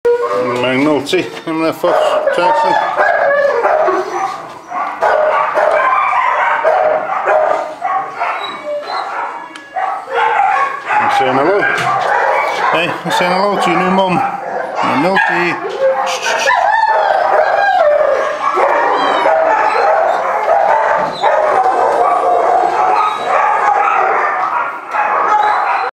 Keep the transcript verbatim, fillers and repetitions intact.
Mcnulty in the foot, Jackson. I'm saying hello. Hey, I'm saying hello to your new mum. Mcnulty.